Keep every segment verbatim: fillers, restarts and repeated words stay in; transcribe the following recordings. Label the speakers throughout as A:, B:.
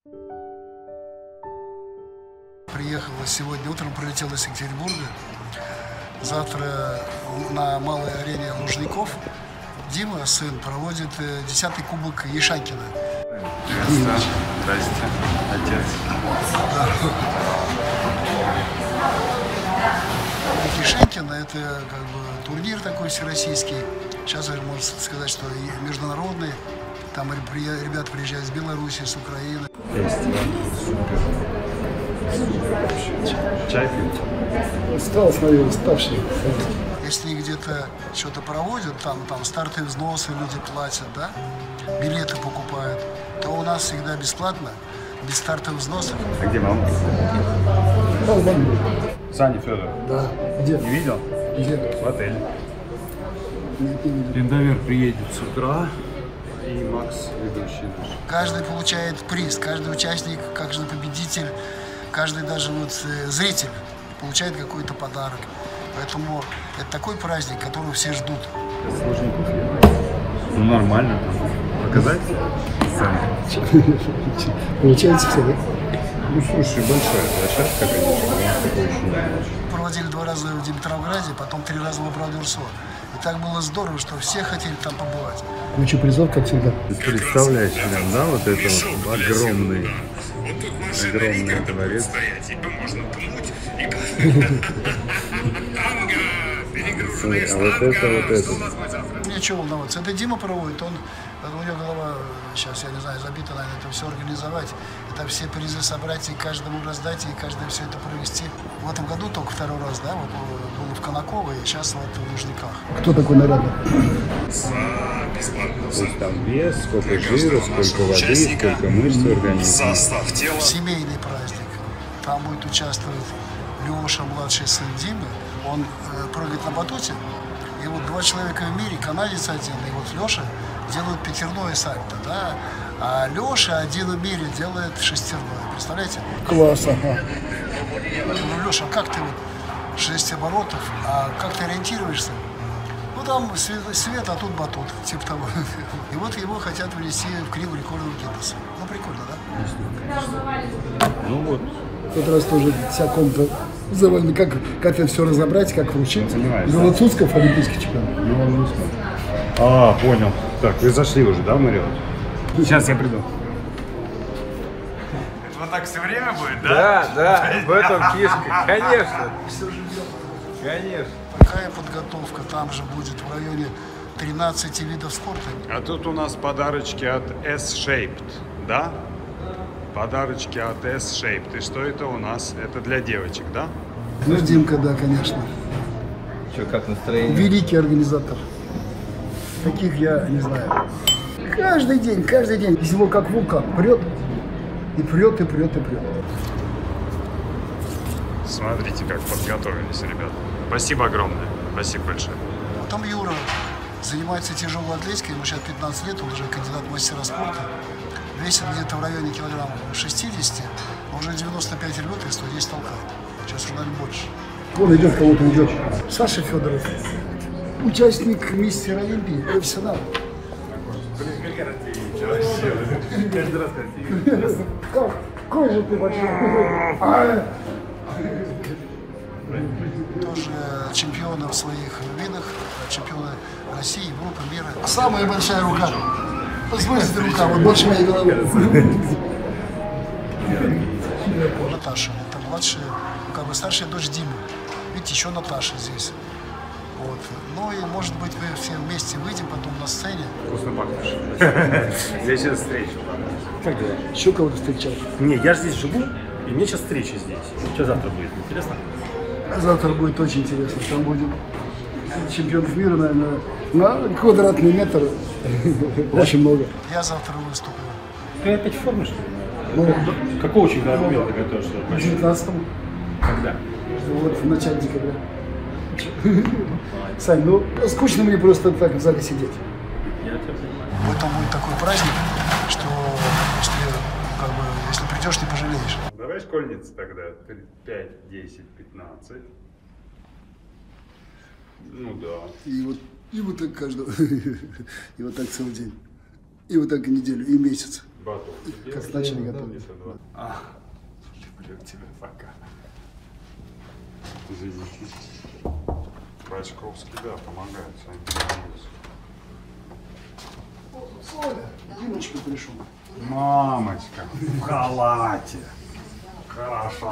A: Приехал сегодня утром, прилетел из Екатеринбурга. Завтра на малой арене Лужников Дима, сын, проводит десятый кубок Ешанькина.
B: Здравствуйте. Здрасте, отец.
A: Да. Ешанькина — это как бы турнир такой всероссийский. Сейчас можно сказать, что международный. Там ребята приезжают с Беларуси, с Украины.
B: Чай пьют?
A: Устал, смотрю, уставший. Если где-то что-то проводят, там, там стартовые взносы люди платят, да, билеты покупают, то у нас всегда бесплатно, без стартовых взносов.
B: А где мама? Саня Федор.
A: Да. Где?
B: Не видел?
A: Где?
B: В отеле.
C: Линдовер приедет с утра. И Макс, ведущий наш.
A: Каждый получает приз, каждый участник, каждый победитель, каждый даже вот зритель получает какой-то подарок. Поэтому это такой праздник, которого все ждут.
B: Ну нормально. Показать?
A: Получается все, да?
B: Ну слушай, большая площадка, конечно, у нас такое еще не.
A: Проводили два раза в Димитровграде, потом три раза в Абрау-Дюрсо. И так было здорово, что все хотели там побывать. Куча призов, как всегда.
B: Ты представляешь, да, вот это вот огромный, огромный дворец. А вот это, вот это.
A: Ничего волноваться. Это Дима проводит, он, у него голова, сейчас, я не знаю, забита, наверное, это все организовать. Это все призы собрать и каждому раздать, и каждому все это провести. В этом году только второй раз, да, вот было в Конаково, и сейчас вот в Лужниках. Кто такой нарядный?
B: То есть там вес, сколько жира, сколько воды, сколько мышц организма.
A: Семейный праздник. Там будет участвовать Леша, младший сын Димы. Он э, прыгает на батуте. И вот два человека в мире, канадец один, и вот Леша делают пятерное сальто, да? А Леша один в мире делает шестерное. Представляете? Класс, ага. Ну, Леша, а как ты вот шесть оборотов, а как ты ориентируешься? Ну, там свет, свет, а тут батут, типа того. И вот его хотят внести в книгу рекордов Гиннесса. Ну, прикольно, да?
B: Ну вот.
A: В тот раз тоже вся комната завалена. Как, как это все разобрать, как вручить. Голоцусков, олимпийский чемпион.
B: Ну, он не смотрит. А, понял. Так, вы зашли уже, да, в Мариот? Сейчас я приду. Это вот так все время будет, да?
C: Да, да, в этом фишка. Конечно. Конечно.
A: Такая подготовка там же будет в районе тринадцати видов спорта.
B: А тут у нас подарочки от S-Shaped, да? Подарочки от S-Shaped. И что это у нас? Это для девочек, да?
A: Ну, Димка, да, конечно.
C: Что, как настроение?
A: Великий организатор. Таких я не знаю. Каждый день, каждый день. Из него как вулкан. Прет, и прет, и прет, и прет.
B: Смотрите, как подготовились, ребята. Спасибо огромное. Спасибо большое.
A: Потом Юра занимается тяжелой атлетикой. Ему сейчас пятнадцать лет, он уже кандидат в мастера спорта. Весит где-то в районе килограмм шестидесяти. Уже девяносто пять рвет и сто десять толкает. Сейчас уже, наверное, больше. Вон идет, кого-то идет. Саша Федоров. Участник мистера Олимпии. Профессионал.
B: Каждый раз красивее.
A: Как? Какой же ты большой? Тоже чемпионы в своих видах, чемпионы России, Европы, мира. Самая большая рука. Посмотрите, рука, вот больше моей головы. Наташа, это младшая, как бы старшая дочь Димы. Видите, еще Наташа здесь. Вот. Ну и, может быть, мы все вместе выйдем потом на сцене.
B: Вкусно пахнешь. Я сейчас встречу.
C: Как дела?
A: Еще кого-то встречал?
C: Не, я же здесь живу, и мне сейчас встреча здесь. Что завтра будет? Интересно?
A: А завтра будет очень интересно. Там будет чемпионов мира, наверное, на квадратный метр. Очень много. Я завтра выступлю.
C: Ты опять в форме, что ли?
A: Ну,
C: Какого чемпионата ты готовишься?
A: в девятнадцатом.
C: Когда?
A: Вот в начале декабря. Сань, ну скучно мне просто так в зале сидеть.
C: Я тебя понимаю.
A: Поэтому будет такой праздник, что если, как бы, если придешь, не пожалеешь.
B: Давай школьницы тогда. пять, десять, пятнадцать. Ну да.
A: И вот, и вот так каждого. И вот так целый день. И вот так и неделю, и месяц.
B: батут.
A: Как начали готовить.
B: А, люблю тебя, пока. Извините. Бачковский, да, помогает.
A: Оля, Димочка пришел.
B: Мамочка, в халате. Хорошо.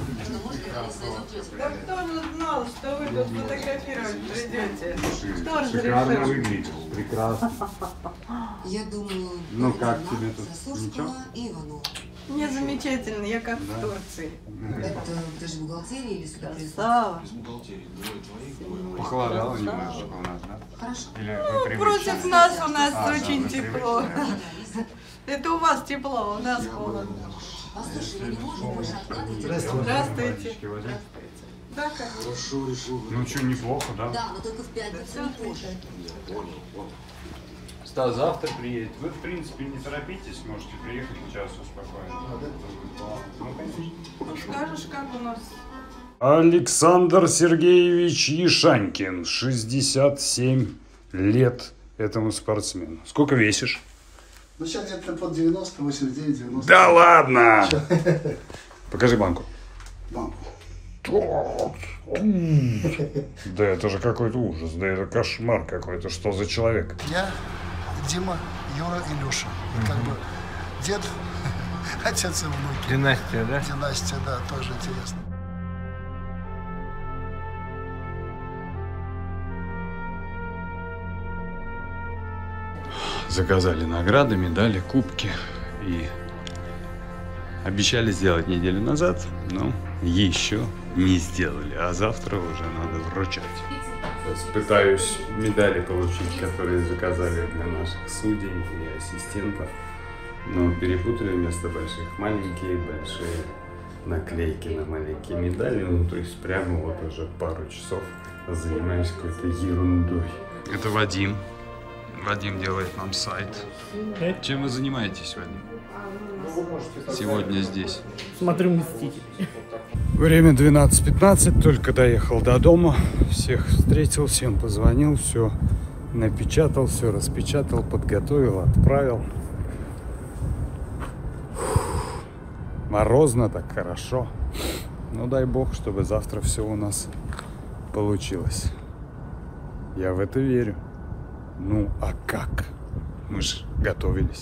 D: Да кто же знал, что вы тут фотографировать придете? Кто же
B: Шикарно
D: решил?
B: выглядишь. Прекрасно.
E: Я думаю,
B: Ну как
E: Иванова,
B: тебе тут?
E: Засорского
B: Ничего?
E: и Иванова.
D: Мне замечательно, я как в Турции.
E: Это даже бухгалтерия или сюда
D: Красава.
B: Похолодало немножко у нас, да?
E: Хорошо.
B: Или вы привычны?
D: Против нас у нас
B: А, да,
D: очень
B: вы
D: тепло.
E: Лиза,
D: Это у вас тепло, у нас холодно.
E: послушай, мы не можем больше откладывать.
D: Здравствуйте.
B: Возьми.
D: Да, как?
B: Ну что, неплохо, да?
E: Да, но только в пятницу, не позже.
B: Стас завтра приедет. Вы, в принципе, не торопитесь, можете приехать к часу спокойно. Ну, конечно.
D: Скажешь, как у нас?
B: Александр Сергеевич Ешанькин, шестьдесят семь лет этому спортсмену. Сколько весишь?
A: Ну, сейчас где-то под девяносто, восемьдесят девять, девяносто.
B: Да ладно! Покажи банку.
A: Банку.
B: Да это же какой-то ужас, да это кошмар какой-то. Что за человек?
A: Я, Дима, Юра и Леша. Как бы дед, отец и внуки.
C: Династия, да?
A: Династия, да, тоже интересно.
B: Заказали награды, медали, кубки и обещали сделать неделю назад, но еще не сделали, а завтра уже надо вручать. Сейчас пытаюсь медали получить, которые заказали для наших судей и ассистентов, но перепутали вместо больших маленькие, большие наклейки на маленькие медали, ну то есть прямо вот уже пару часов занимаюсь какой-то ерундой. Это Вадим. Вадим делает нам сайт. Чем вы занимаетесь, Вадим? Сегодня здесь.
F: Смотрю «Мстители».
B: Время двенадцать пятнадцать, только доехал до дома. Всех встретил, всем позвонил, все напечатал, все распечатал, подготовил, отправил. Морозно так хорошо. Ну дай бог, чтобы завтра все у нас получилось. Я в это верю. Ну, а как? Мы же готовились.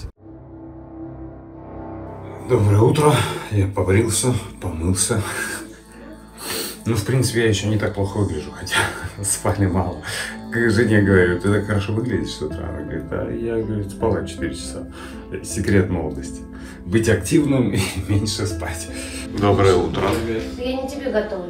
B: Доброе утро. Я побрился, помылся. Ну, в принципе, я еще не так плохо выгляжу, хотя спали мало. Как жене говорю, ты так хорошо выглядишь с утра. Она говорит, а я, говорит, спала четыре часа. Секрет молодости. Быть активным и меньше спать. Доброе утро.
G: Я не тебе готовлю.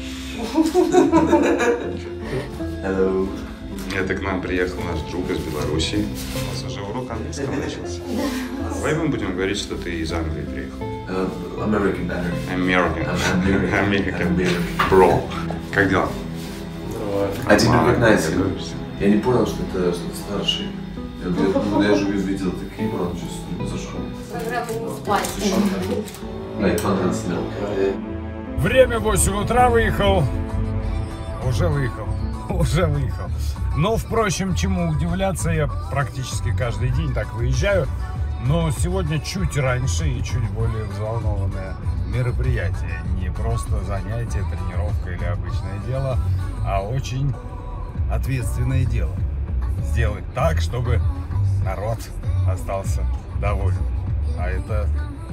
B: Hello. Это к нам приехал наш друг из Беларуси. У нас уже урок английского начался. Давай мы будем говорить, что ты из Англии приехал.
H: Uh, American.
B: American.
H: American.
B: American. Bro. Как дела?
H: I didn't recognize him. Я не понял, что это что-то старший. Я, я, я же видел такие, он чуть зашел.
G: Программа не спать.
H: Like condensed milk.
B: Время восемь утра выехал. Уже выехал. Уже выехал. Но, впрочем, чему удивляться, я практически каждый день так выезжаю. Но сегодня чуть раньше и чуть более взволнованное мероприятие. Не просто занятие, тренировка или обычное дело, а очень ответственное дело. Сделать так, чтобы народ остался доволен. А это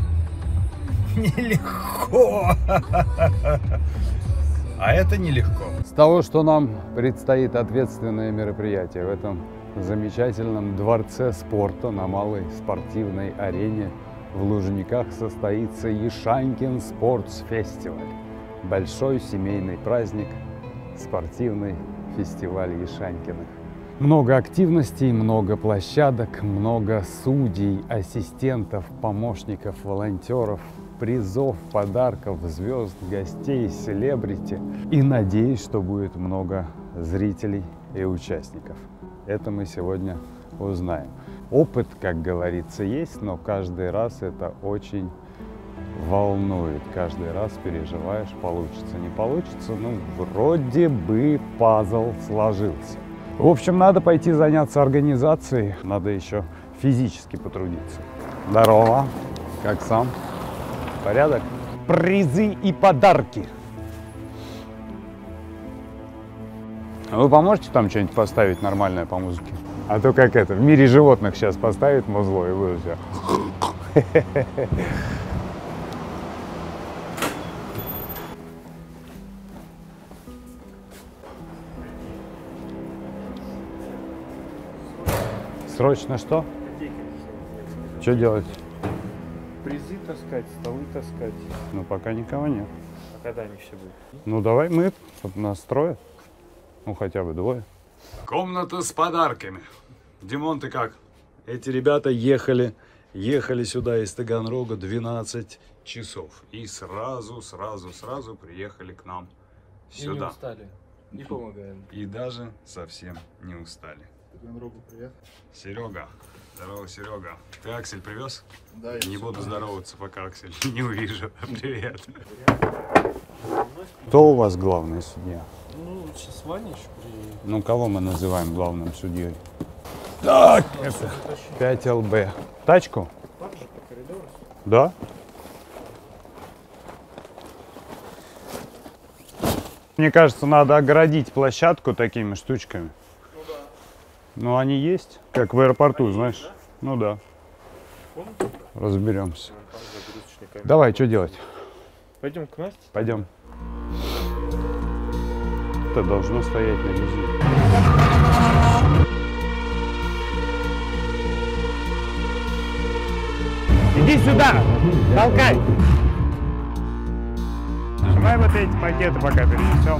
B: нелегко. А это нелегко. С того, что нам предстоит ответственное мероприятие в этом замечательном дворце спорта на малой спортивной арене в Лужниках состоится Ешанькин Спортс Фестиваль. Большой семейный праздник, спортивный фестиваль Ешанькиных. Много активностей, много площадок, много судей, ассистентов, помощников, волонтеров, призов, подарков, звезд, гостей, селебрити. И надеюсь, что будет много зрителей и участников. Это мы сегодня узнаем. Опыт, как говорится, есть, но каждый раз это очень волнует. Каждый раз переживаешь, получится, не получится. Ну, вроде бы пазл сложился. В общем, надо пойти заняться организацией, надо еще физически потрудиться. Здорово. Как сам? Порядок? Призы и подарки. Вы поможете там что-нибудь поставить нормальное по музыке? А то как это, в мире животных сейчас поставит музло и вы все. Срочно что? Что делать?
C: Призы таскать, столы таскать.
B: Ну, пока никого нет.
C: А когда они все будут?
B: Ну, давай мы, вот нас трое. Ну, хотя бы двое. Комната с подарками. Димон, ты как? Эти ребята ехали, ехали сюда из Таганрога двенадцать часов. И сразу, сразу, сразу приехали к нам
C: И не
B: сюда.
C: устали. Не помогаем.
B: И даже совсем не устали.
C: Таганрогу привет.
B: Серега. Здорово, Серега. Ты Аксель привез?
C: Да, я
B: Не
C: всё
B: буду
C: привез.
B: здороваться, пока Аксель не увижу. Привет. Кто у вас главный судья?
C: Ну, сейчас Ваня еще приедет.
B: Ну, кого мы называем главным судьей? Так, это пять эл бэ. Тачку?
C: Так же, по коридору.
B: Да. Мне кажется, надо огородить площадку такими штучками.
C: Ну да.
B: Ну, они есть, как в аэропорту,
C: Они
B: знаешь.
C: есть, да?
B: Ну да.
C: Помните?
B: Разберемся.
C: Там загрузочный камень.
B: Давай, что делать?
C: Пойдем к Насте.
B: Пойдем. Это должно стоять на резине. Иди сюда! Толкай! Давай вот эти пакеты пока перенесем.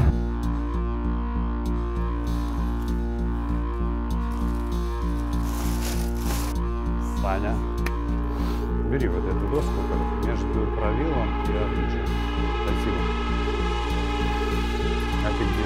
B: Саня, бери вот эту доску между правилом и орудием. Спасибо. А ты где?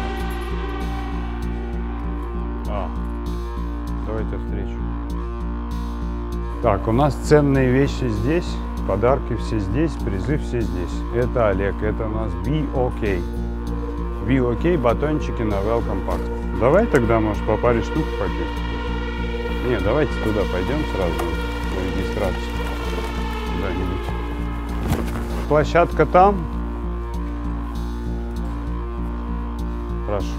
B: А, давайте встречу. Так, у нас ценные вещи здесь, подарки все здесь, призы все здесь. Это Олег, это у нас би о кей. би о кей батончики на Welcome Pack. Давай тогда, может, по паре штук пакет. Не, давайте туда пойдем сразу, на регистрацию. Куда-нибудь. Площадка там. Прошу.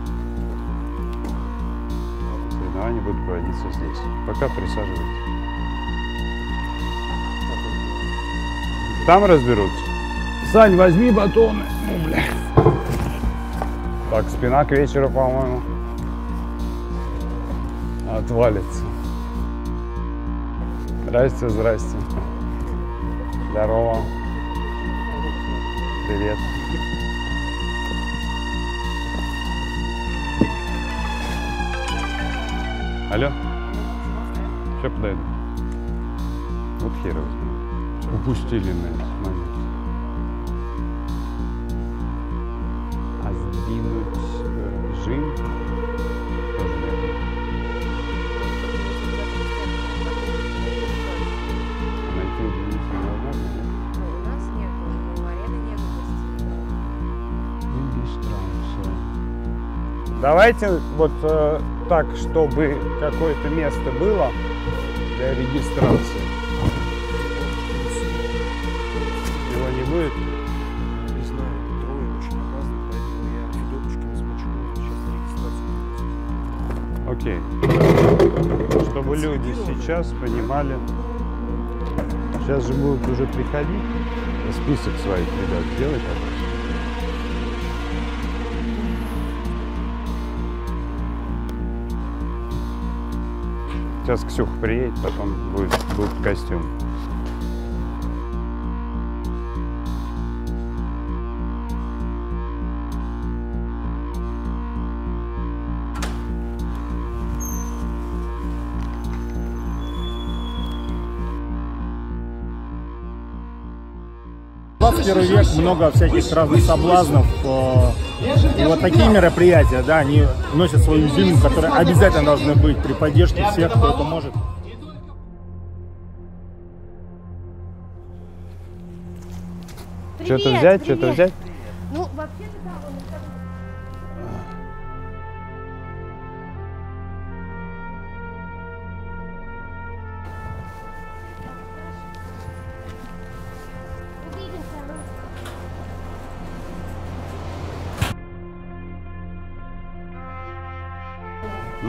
B: Соревнования будут проводиться здесь. Пока присаживайтесь. Там разберутся. Сань, возьми батоны. Ну, бля. Так, спина к вечеру, по-моему, отвалится. Здрасте, здрасте. Здорово. Привет. Алло? Сейчас подойду. Вот хер его знает. Упустили на этот момент. А сдвинуть э, режим тоже нет. А найти удивительно невозможно, нет?
F: Ну, у нас нет, у арены нет
B: Регистрация. Давайте вот э, так, чтобы какое-то место было для регистрации. Его не будет?
C: Не знаю, трое очень опасно, поэтому я фидоточками смочу сейчас регистрацию.
B: Окей. Чтобы люди сейчас понимали. Сейчас же будут уже приходить. Список своих ребят сделай, пожалуйста. Сейчас Ксюха приедет, потом будет, будет костюм.
I: двадцать первый век, много всяких разных соблазнов. И вот такие мероприятия, да, они вносят свою изюминку, которые обязательно должны быть при поддержке всех, кто это может.
B: Что-то взять, что-то взять?
F: Ну, вообще-то да, он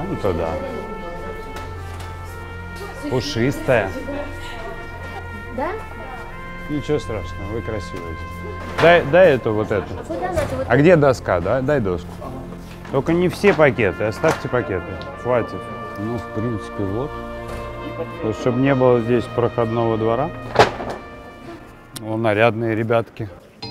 B: Ну, то да. Пушистая.
F: Да?
B: Ничего страшного, вы красивые. Дай, дай эту вот эту.
F: А куда надо? Вот
B: А где доска, да? Дай доску. Только не все пакеты, оставьте пакеты. Хватит. Ну, в принципе, вот. Вот, чтобы не было здесь проходного двора. О, нарядные ребятки.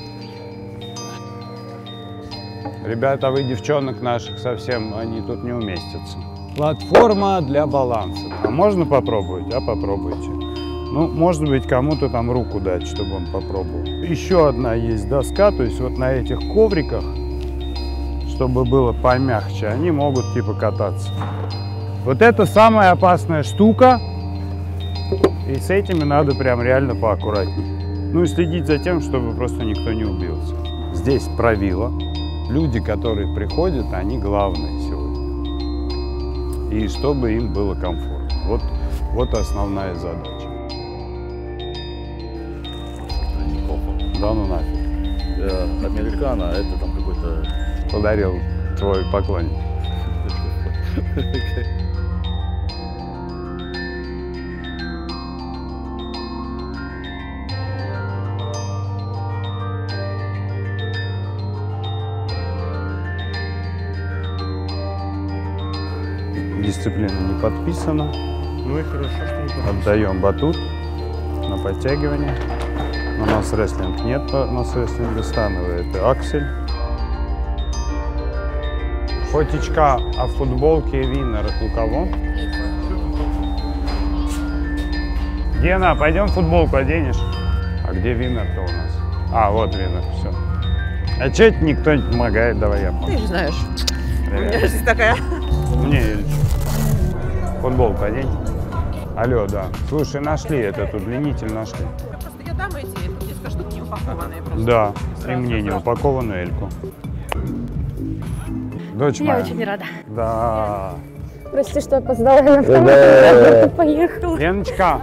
B: Ребята, вы девчонок наших совсем, они тут не уместятся. Платформа для баланса. А можно попробовать? А попробуйте. Ну, может быть, кому-то там руку дать, чтобы он попробовал. Еще одна есть доска, то есть вот на этих ковриках, чтобы было помягче, они могут типа кататься. Вот это самая опасная штука, и с этими надо прям реально поаккуратнее. Ну и следить за тем, чтобы просто никто не убился. Здесь правило. Люди, которые приходят, они главные сегодня. И чтобы им было комфортно. Вот, вот основная задача. Да ну нафиг.
J: Я американо, а это там какой-то...
B: Подарил твой поклонник. Дисциплина не подписана.
I: Ну и хорошо, что не подписано.
B: Отдаем батут на подтягивание. У нас рестлинг нет, у нас рестлинга становый. Это аксель. Фотичка о футболке Виннер у кого? Гена, пойдем футболку оденешь? А где Виннер-то у нас? А, вот Виннер, все. А че это никто не помогает? Давай я помогу.
D: Ты же знаешь.
B: Привет.
D: У меня жизнь такая.
B: Мне или что? Футболку одень. Алло, да. Слушай, нашли этот удлинитель, нашли.
D: Просто я дам эти несколько штук не упакованные. Просто.
B: Да, и мне не упакованную Эльку. Дочь
F: я
B: моя.
F: очень рада.
B: Да.
F: Прости, что опоздала на вторую. Поехала.
B: Леночка.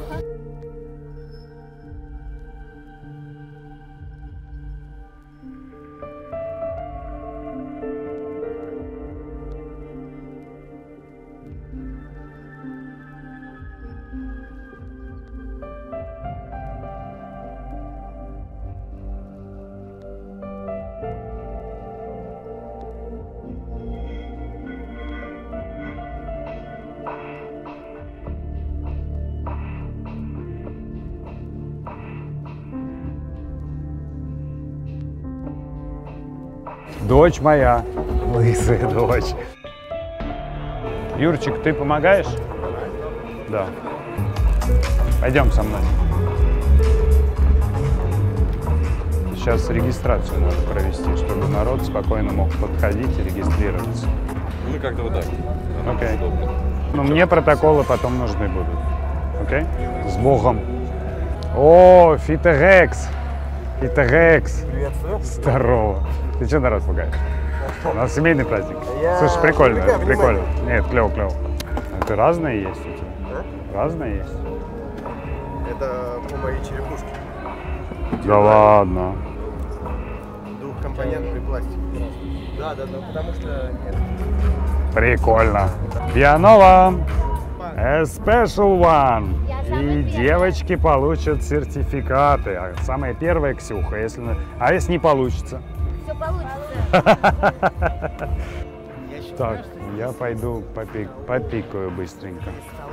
B: Дочь моя, лысая дочь. Юрчик, ты помогаешь? Да. Пойдем со мной. Сейчас регистрацию надо провести, чтобы народ спокойно мог подходить и регистрироваться.
J: Ну как-то вот так.
B: Окей. Okay. Ну мне протоколы потом нужны будут. Окей? Okay? С Богом. О, Фитегекс. Фитегекс.
I: Приветствую.
B: Здорово. Ты что народ пугаешь? У нас семейный праздник.
I: Я
B: Слушай, прикольно,
I: привыкаю,
B: прикольно.
I: понимаю.
B: Нет, клево, клево. Это разные есть у тебя?
I: А?
B: Разные есть?
I: Это по моей черепушке.
B: Да ладно.
I: Двухкомпонентный пластик. Да, да, да, потому что нет.
B: Прикольно. Пианова. A special one. И девочки получат сертификаты. А самая первая Ксюха. Если... А если не получится?
F: Все получится.
B: Так, я пойду попик... попикаю быстренько.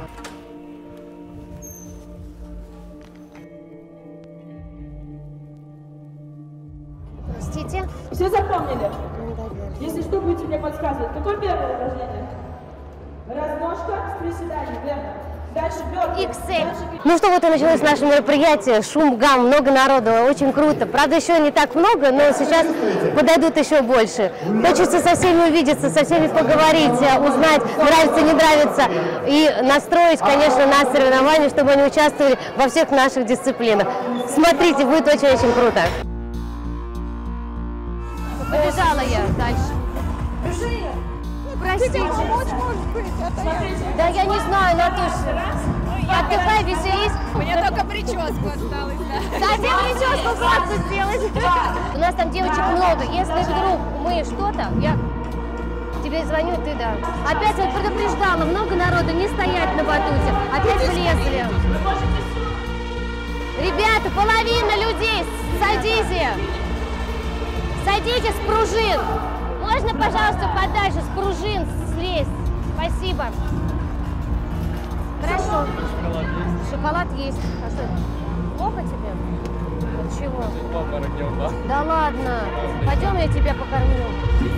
F: Простите?
D: Все запомнили? Если что, будете мне подсказывать. Какое первое упражнение? Разножка с приседанием, верно? Дальше бедра.
F: икс эль. Ну что, вот и началось наше мероприятие. Шум, гам, много народу, очень круто. Правда, еще не так много, но сейчас подойдут еще больше. Хочется со всеми увидеться, со всеми поговорить, узнать, нравится, не нравится. И настроить, конечно, на соревнования, чтобы они участвовали во всех наших дисциплинах. Смотрите, будет очень-очень круто. Побежала я дальше. Простите. Да я не знаю, Наташа. Отдыхай, веселись.
D: Мне только прическу осталось, да.
F: Да, тебе прическу просто сделать. У нас там девочек много. Если вдруг мы что-то, я... Тебе звоню, ты да. Опять вот предупреждала, много народу, не стоять на батуте. Опять влезли. Ребята, половина людей, садите. Садитесь с пружин. Можно, пожалуйста, подальше с пружин слезть? Спасибо. Хорошо. Шоколад есть. Шоколад есть. А что это? Плохо тебе? От чего? Да ладно. Пойдем, я тебя покормлю.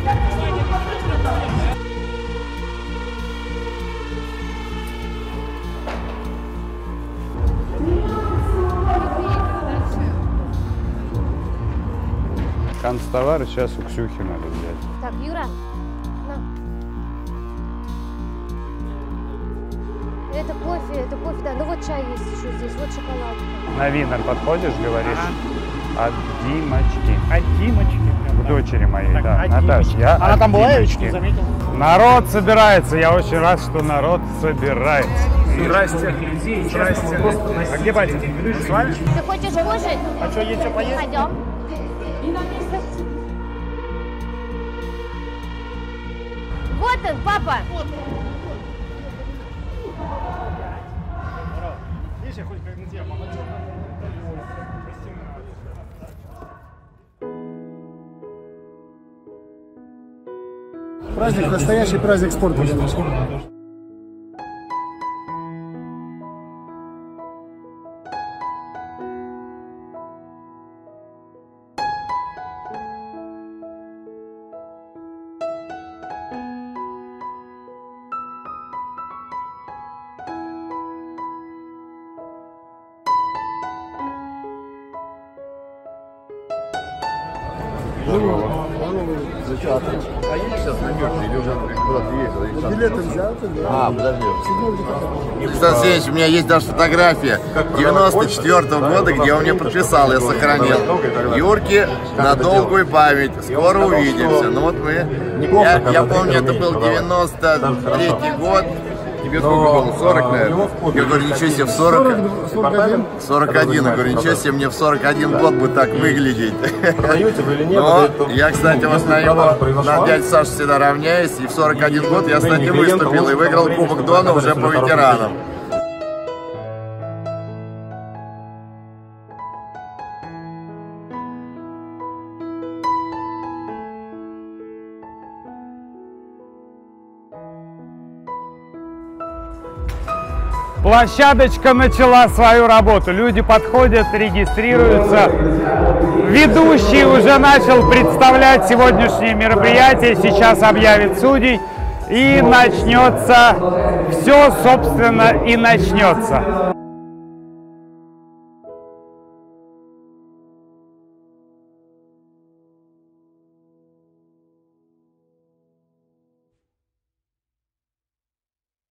B: Канцтовары сейчас у Ксюхи надо взять.
F: Так, Юра, на. Это кофе, это кофе, да. Ну вот чай есть еще здесь, вот шоколад.
B: На Винер подходишь, говоришь? От Димочки.
I: От Димочки.
B: К дочери моей,
I: Так,
B: да.
I: от
B: Наташ,
I: Димочки.
B: я
I: Она
B: от
I: там была, я
B: Димочки.
I: еще не заметил.
B: Народ собирается. Я очень рад, что народ собирается.
I: Здрасте. Здрасте. А где батя? С вами?
F: Ты хочешь кушать?
I: А что, есть что поесть?
F: Пойдем. Вот он, папа.
I: Видишь, я хоть как на тебя помогу.
A: Праздник, настоящий праздник спорта. Билеты взял?
K: А, подожди. Александр Алексеевич, у меня есть даже фотография девяносто четвёртого года, где он мне подписал, я сохранил. Юрке на долгую память, скоро увидимся. Ну вот мы, я, я помню, это был девяносто третий год. Тебе сколько было? сорок, наверное? Я говорю, ничего себе, в сорок... сорок один. Я говорю, ничего себе, мне в сорок один год бы так выглядеть. Но я, кстати, вот на его, на дядю Сашу всегда равняюсь. И в сорок один год я, кстати, выступил и выиграл Кубок Дона уже по ветеранам.
B: Площадочка начала свою работу. Люди подходят, регистрируются. Ведущий уже начал представлять сегодняшнее мероприятие. Сейчас объявит судей. И начнется, все, собственно, и начнется.